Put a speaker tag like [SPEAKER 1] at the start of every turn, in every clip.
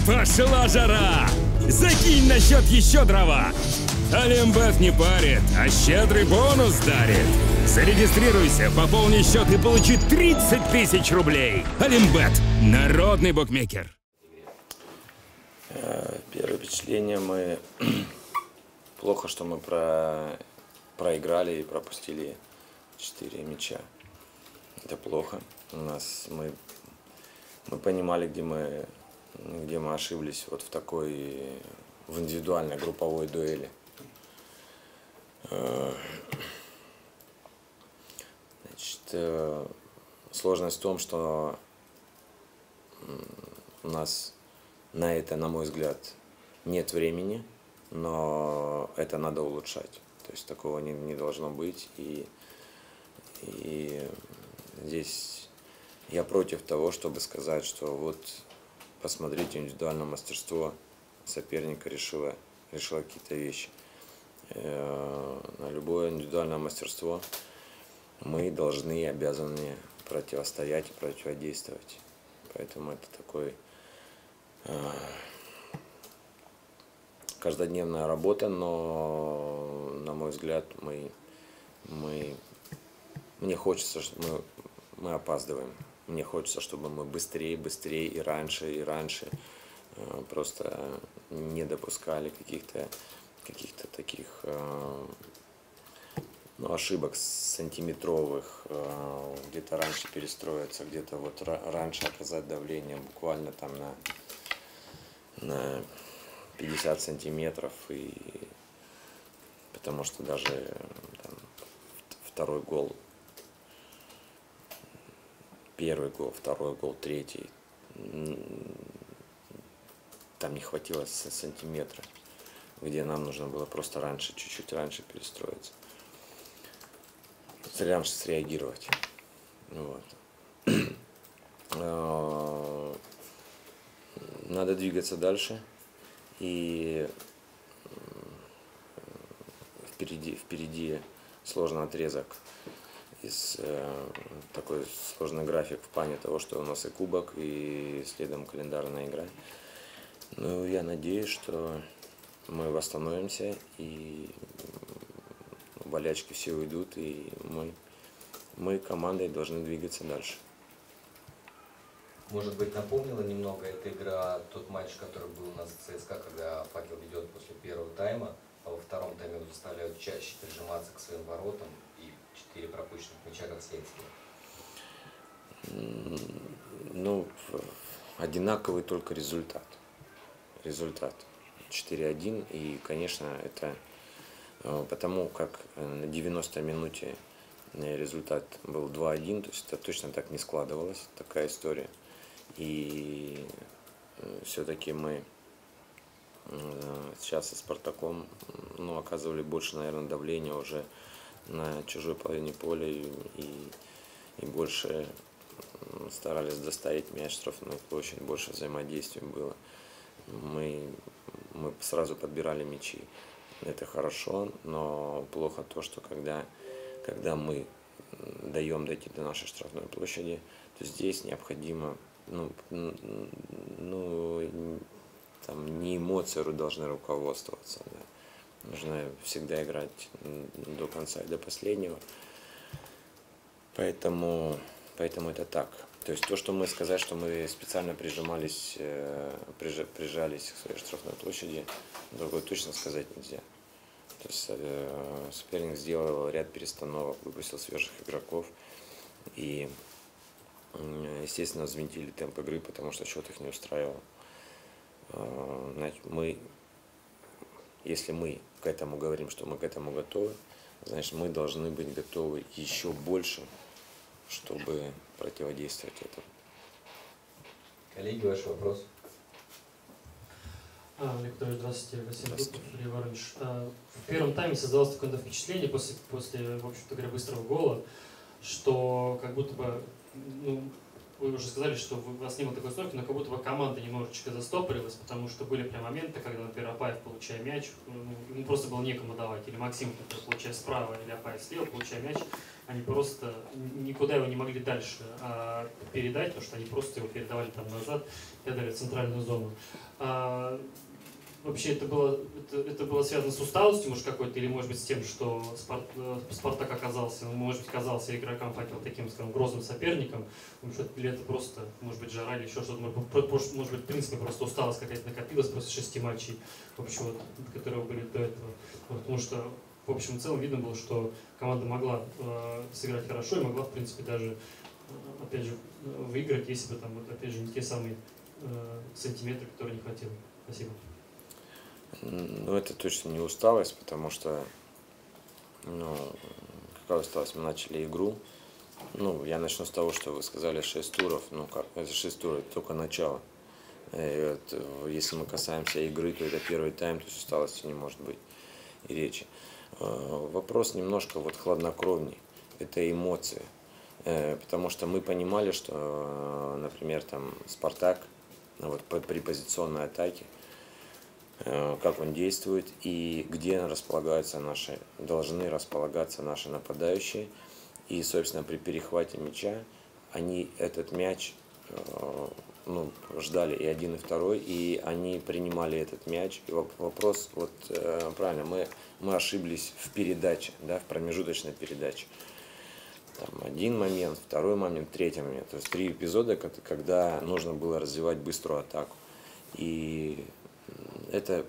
[SPEAKER 1] Пошла жара! Закинь на счет еще дрова! Олимбет не парит, а щедрый бонус дарит. Зарегистрируйся, пополни счет и получи 30 тысяч рублей. Олимбет – народный букмекер.
[SPEAKER 2] Первое впечатление мы... Плохо, что мы проиграли и пропустили 4 мяча. Это плохо. Мы понимали, где мы ошиблись вот в индивидуальной групповой дуэли. Значит, сложность в том, что у нас на это, на мой взгляд, нет времени, но это надо улучшать. То есть такого не должно быть. И здесь я против того, чтобы сказать, что вот посмотрите, индивидуальное мастерство соперника решило какие-то вещи. На любое индивидуальное мастерство мы должны и обязаны противостоять и противодействовать. Поэтому это такой каждодневная работа, но, на мой взгляд, мне хочется, что мы опаздываем. Мне хочется, чтобы мы быстрее и раньше просто не допускали каких-то таких ошибок сантиметровых, где-то раньше перестроиться, где-то вот раньше оказать давление буквально там на 50 сантиметров, и потому что даже там, второй гол, первый гол, второй гол, третий, там не хватило сантиметра, где нам нужно было просто чуть-чуть раньше перестроиться, раньше среагировать. Вот. Надо двигаться дальше, и впереди сложный отрезок, такой сложный график в плане того, что у нас и кубок, и следом календарная игра. Но я надеюсь, что мы восстановимся, и болячки все уйдут, и мы командой должны двигаться дальше.
[SPEAKER 3] Может быть, напомнила немного эта игра тот матч, который был у нас в ЦСКА, когда Факел ведет после первого тайма, а во втором тайме заставляют чаще прижиматься к своим воротам, и 4 пропущенных мяча как следствие?
[SPEAKER 2] Ну, одинаковый только результат. 4-1, и, конечно, это потому, как на 90-й минуте результат был 2-1, то есть это точно так не складывалось, такая история. И все-таки мы сейчас со Спартаком оказывали больше, наверное, давления уже на чужой половине поля, и больше старались доставить мяч в штрафную площадь, больше взаимодействия было. Мы сразу подбирали мячи. Это хорошо, но плохо то, что когда мы даем дойти до нашей штрафной площади, то здесь необходимо, там не эмоции должны руководствоваться. Да. Нужно всегда играть до конца и до последнего. Поэтому это так. То есть то, что мы сказать, что мы специально прижались к своей штрафной площади, другое точно сказать нельзя. То есть соперник сделал ряд перестановок, выпустил свежих игроков, и, естественно, взвинтили темп игры, потому что счет их не устраивал. Если мы к этому говорим, что мы к этому готовы, значит, мы должны быть готовы еще больше, чтобы противодействовать этому.
[SPEAKER 3] Коллеги, ваш вопрос?
[SPEAKER 4] Виктор, здравствуйте, Василий Дубков, Илья Воронеж. В первом тайме создалось такое впечатление после в общем-то говоря, быстрого гола, что как будто бы, вы уже сказали, что у вас не было такой стойки, но как будто бы команда немножечко застопорилась, потому что были прям моменты, когда, например, Апаев, получая мяч, ему просто было некому давать, или Максим, получая справа, или Апаев слева, получая мяч, они просто никуда его не могли дальше передать, потому что они просто его передавали там назад и отдали в центральную зону. Вообще это было связано с усталостью, может, какой-то, или, может быть, с тем, что Спартак оказался, может быть, казался игрокам «Факел» таким, скажем, грозным соперником, или это просто, может быть, жара или еще что-то, может быть, в принципе, просто усталость какая-то накопилась после 6 матчей, в общем, вот, которые были до этого. Вот, потому что, в общем и целом, видно было, что команда могла сыграть хорошо и могла, в принципе, даже, опять же, выиграть, если бы там, вот, опять же, не те самые сантиметры, которые не хватило. Спасибо.
[SPEAKER 2] Ну, это точно не усталость, потому что, ну, какая усталость? Мы начали игру. Ну, я начну с того, что вы сказали 6 туров. Ну, как, это 6 туров, это только начало. И вот, если мы касаемся игры, то это первый тайм, то есть усталости не может быть и речи. Вопрос немножко вот хладнокровней. Это эмоции. Потому что мы понимали, что, например, там Спартак вот, при позиционной атаке, как он действует и где должны располагаться наши нападающие. И, собственно, при перехвате мяча они этот мяч ну, ждали и один, и второй, и они принимали этот мяч. И вопрос, вот правильно, мы ошиблись в передаче, да, в промежуточной передаче. Там один момент, второй момент, третий момент. То есть 3 эпизода, когда нужно было развивать быструю атаку. И это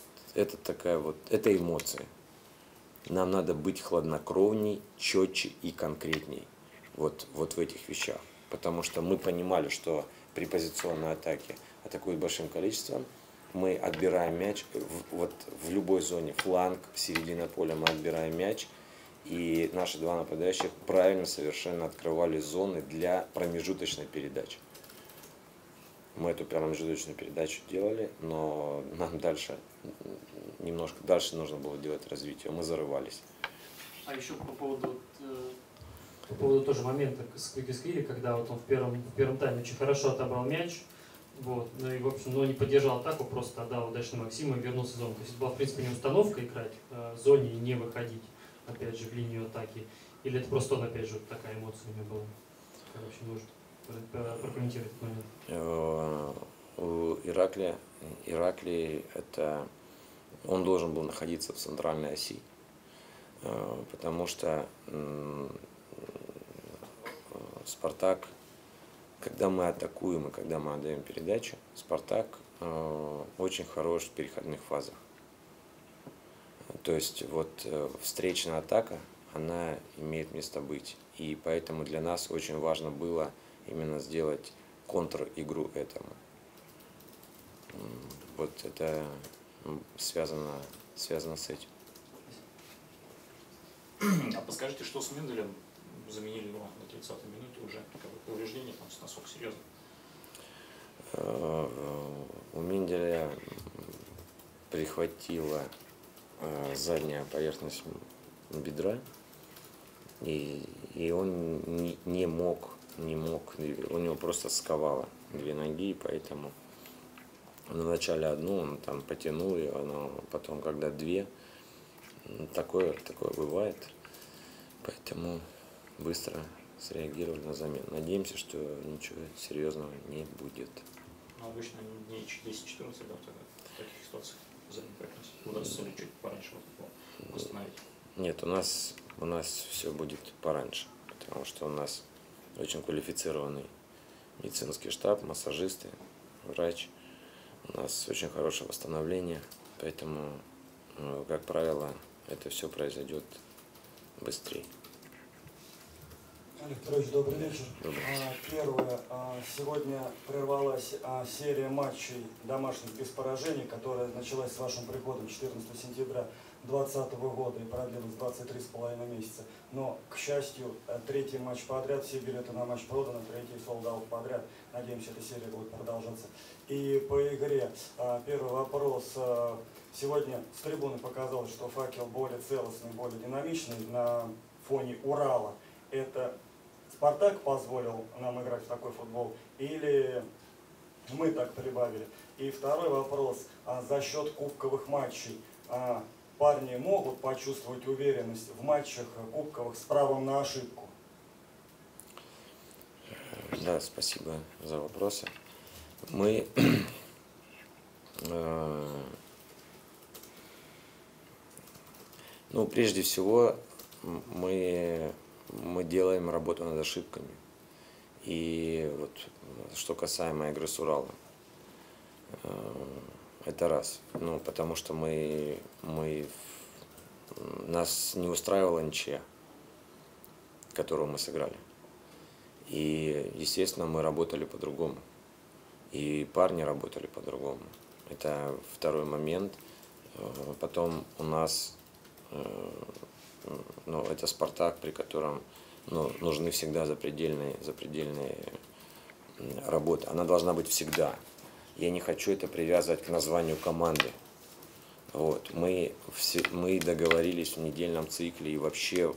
[SPEAKER 2] эмоции. Нам надо быть хладнокровней, четче и конкретней вот в этих вещах. Потому что мы понимали, что при позиционной атаке атакуют большим количеством, мы отбираем мяч, вот в любой зоне, фланг, середина поля, мы отбираем мяч, и наши 2 нападающих правильно совершенно открывали зоны для промежуточной передачи. Мы эту промежуточную передачу делали, но нам немножко дальше нужно было делать развитие. Мы зарывались.
[SPEAKER 4] А еще по поводу тоже момента с Квикисквили, когда вот он в первом тайме очень хорошо отобрал мяч, вот, ну и в общем, не поддержал атаку, просто отдал удачно Максиму и вернулся в зону. То есть это была в принципе не установка играть в зоне и не выходить, опять же, в линию атаки. Или это просто он, опять же, вот такая эмоция у него была. Как вообще может прокомментировать этот момент?
[SPEAKER 2] У Ираклий он должен был находиться в центральной оси, потому что Спартак, когда мы атакуем и когда мы отдаем передачу, Спартак очень хорош в переходных фазах. То есть вот встречная атака, она имеет место быть. И поэтому для нас очень важно было именно сделать контр-игру этому. Вот это связано с этим.
[SPEAKER 5] А подскажите, что с Менделем? Заменили его на 30-й минуте уже. Повреждение там насколько серьезно?
[SPEAKER 2] У Менделя прихватила задняя поверхность бедра, и он не мог, у него просто сковало 2 ноги, и поэтому вначале одну он там потянул ее, но потом, когда 2, такое бывает, поэтому быстро среагировали на замену. Надеемся, что ничего серьезного не будет.
[SPEAKER 5] Но обычно дней 10-14, да, в таких ситуациях замену прекрасно. Удастся ли чуть пораньше восстановить?
[SPEAKER 2] Нет, у нас все будет пораньше, потому что у нас очень квалифицированный медицинский штаб, массажисты, врач. У нас очень хорошее восстановление, поэтому, как правило, это все произойдет быстрее.
[SPEAKER 6] Олег Петрович, добрый вечер.
[SPEAKER 2] Добрый.
[SPEAKER 6] Первое. Сегодня прервалась серия матчей домашних без поражений, которая началась с вашим приходом 14 сентября 2020 года и продлилась 23,5 месяца. Но, к счастью, 3-й матч подряд, все билеты на матч проданы, 3-й солдат подряд. Надеемся, эта серия будет продолжаться. И по игре. Первый вопрос. Сегодня с трибуны показалось, что «Факел» более целостный, более динамичный на фоне «Урала». Это Спартак позволил нам играть в такой футбол или мы так прибавили? И второй вопрос. За счет кубковых матчей парни могут почувствовать уверенность в матчах кубковых с правом на ошибку?
[SPEAKER 2] Да, спасибо за вопросы. Мы ну, прежде всего, мы делаем работу над ошибками. И вот что касаемо игры с Уралом, это раз. Ну, потому что нас не устраивала ничья, которую мы сыграли. И, естественно, мы работали по-другому. И парни работали по-другому. Это второй момент. Потом у нас, ну, это «Спартак», при котором, ну, нужны всегда запредельные работы. Она должна быть всегда. Я не хочу это привязывать к названию команды. Вот. Мы договорились в недельном цикле, и вообще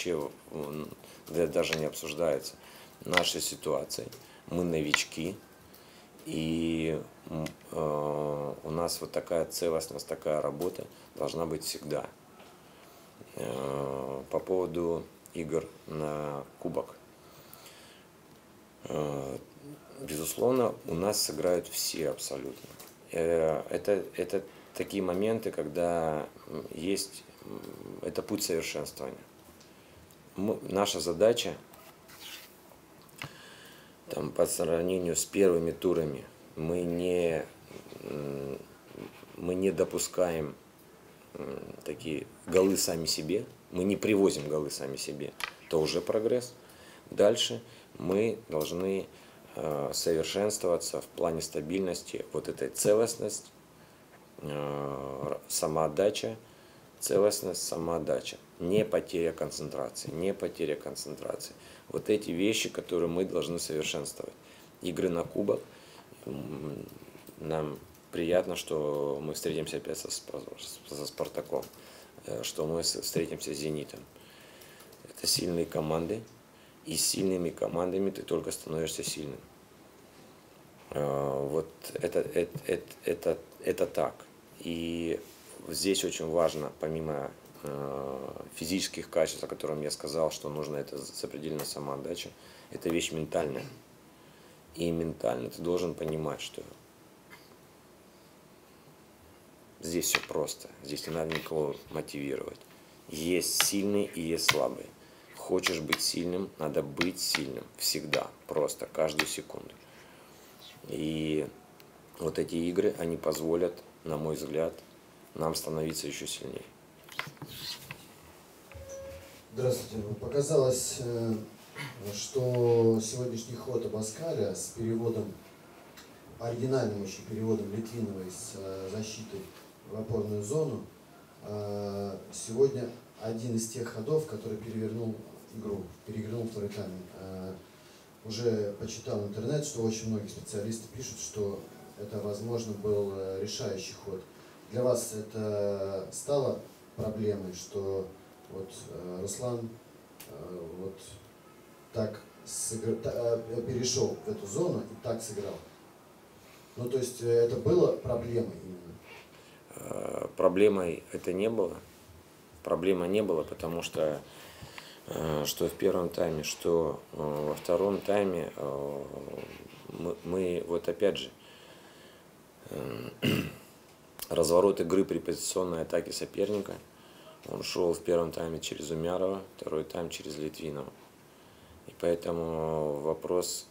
[SPEAKER 2] даже не обсуждается нашей ситуации. Мы новички, и у нас вот такая целостность, такая работа должна быть всегда. По поводу игр на кубок. Безусловно, у нас сыграют все абсолютно. Это такие моменты, когда это путь совершенствования. Наша задача, там, по сравнению с первыми турами, мы не допускаем такие голы сами себе, мы не привозим голы сами себе, то уже прогресс. Дальше мы должны совершенствоваться в плане стабильности, вот этой целостности, самоотдача, целостность, самоотдача, не потеря концентрации. Вот эти вещи, которые мы должны совершенствовать. Игры на кубок. Нам приятно, что мы встретимся опять со «Спартаком», что мы встретимся с «Зенитом». Это сильные команды, и с сильными командами ты только становишься сильным. Вот это так. И здесь очень важно, помимо физических качеств, о котором я сказал, что нужно это запредельная самоотдача, это вещь ментальная. И ментально ты должен понимать, что здесь все просто, здесь не надо никого мотивировать. Есть сильные и есть слабые. Хочешь быть сильным, надо быть сильным всегда, просто, каждую секунду. И вот эти игры, они позволят, на мой взгляд, нам становиться еще сильнее.
[SPEAKER 7] Здравствуйте. Показалось, что сегодняшний ход Абаскаля с переводом, оригинальным очень переводом Литвиновой с защиты в опорную зону, сегодня один из тех ходов, который перевернул игру, перевернул второй тайм. Уже почитал в интернет, что очень многие специалисты пишут, что это, возможно, был решающий ход. Для вас это стало проблемой, что вот Руслан вот так перешел в эту зону и так сыграл? Ну, то есть это было проблемой именно?
[SPEAKER 2] Проблемой это не было. Проблемы не было, потому что в первом тайме, что во втором тайме мы вот опять же разворот игры при позиционной атаке соперника, он шел в первом тайме через Умярова, второй тайм через Литвинова. И поэтому вопрос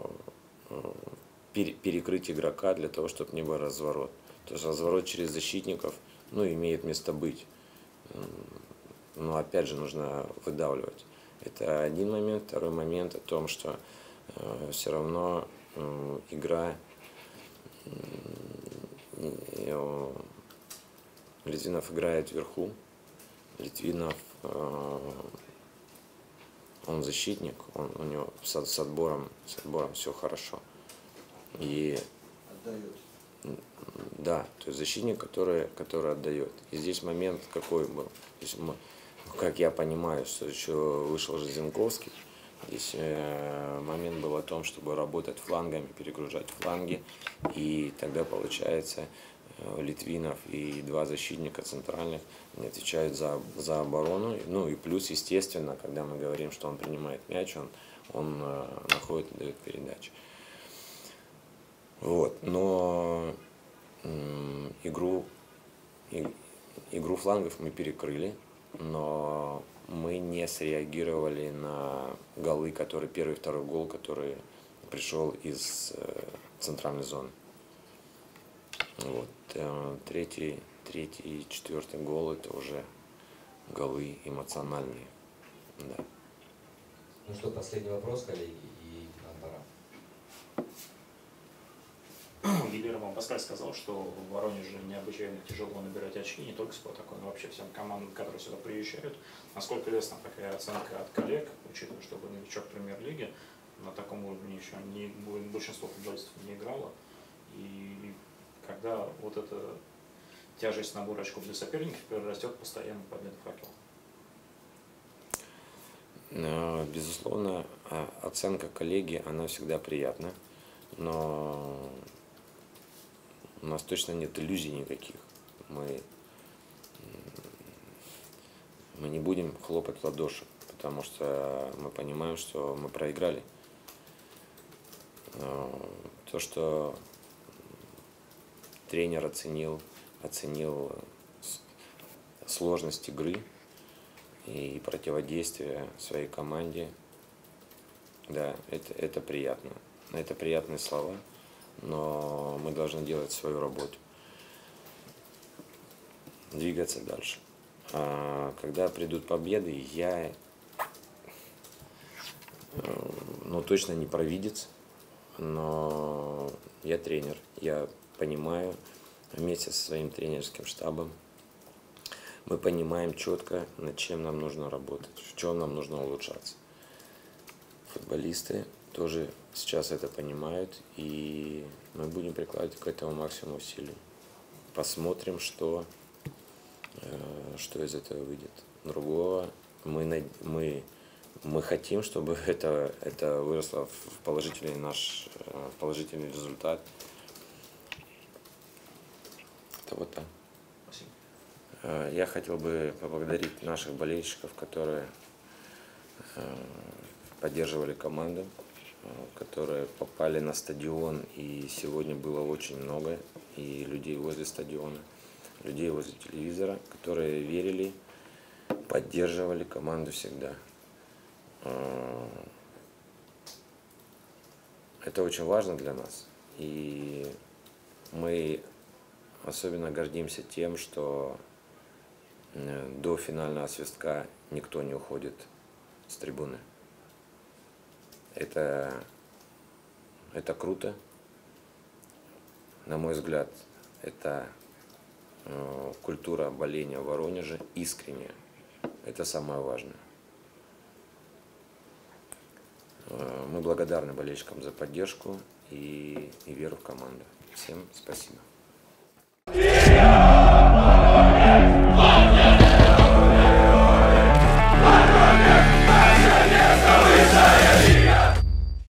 [SPEAKER 2] перекрыть игрока для того, чтобы не был разворот. То есть разворот через защитников, ну, имеет место быть. Но опять же нужно выдавливать. Это один момент. Второй момент о том, что все равно игра, Литвинов играет вверху. Литвинов, он защитник, у него с отбором все хорошо. И
[SPEAKER 7] Отдает.
[SPEAKER 2] да, то есть защитник, который отдает. И здесь момент какой был. То есть как я понимаю, что еще вышел же Зинковский, здесь момент был о том, чтобы работать флангами, перегружать фланги, и тогда получается Литвинов и 2 защитника центральных, они отвечают за оборону. Ну и плюс, естественно, когда мы говорим, что он принимает мяч, он находит и дает передачи. Вот. Но игру флангов мы перекрыли, но мы не среагировали на голы, первый и второй гол, который пришел из центральной зоны. Вот. Третий и четвертый гол — это уже голы эмоциональные. Да.
[SPEAKER 3] Ну что, последний вопрос, коллеги, и нам пора.
[SPEAKER 5] Гильермо Паскаль сказал, что в Воронеже необычайно тяжело набирать очки, не только Спартаку, но вообще всем командам, которые сюда приезжают. Насколько известна такая оценка от коллег, учитывая, что вы новичок премьер-лиги, на таком уровне еще большинство футболистов не играло. И когда вот эта тяжесть набора очков для соперников перерастет в постоянную победу «Факела»?
[SPEAKER 2] Безусловно, оценка коллеги, она всегда приятна, но у нас точно нет иллюзий никаких. Мы не будем хлопать в ладоши, потому что мы понимаем, что мы проиграли. То, что тренер оценил сложность игры и противодействие своей команде, да, это приятно. Это приятные слова, но мы должны делать свою работу, двигаться дальше. А когда придут победы, я точно не провидец, но я тренер, я понимаю, вместе со своим тренерским штабом мы понимаем четко, над чем нам нужно работать, в чем нам нужно улучшаться. Футболисты тоже сейчас это понимают, и мы будем прикладывать к этому максимум усилий. Посмотрим, что из этого выйдет. Другого мы хотим, чтобы это выросло в положительный результат. Это вот так.
[SPEAKER 5] Спасибо.
[SPEAKER 2] Я хотел бы поблагодарить наших болельщиков, которые поддерживали команду, которые попали на стадион, и сегодня было очень много и людей возле стадиона, людей возле телевизора, которые верили, поддерживали команду всегда. Это очень важно для нас, и мы особенно гордимся тем, что до финального свистка никто не уходит с трибуны. Это круто. На мой взгляд, это культура боления в Воронеже искренняя. Это самое важное. Мы благодарны болельщикам за поддержку и веру в команду. Всем спасибо.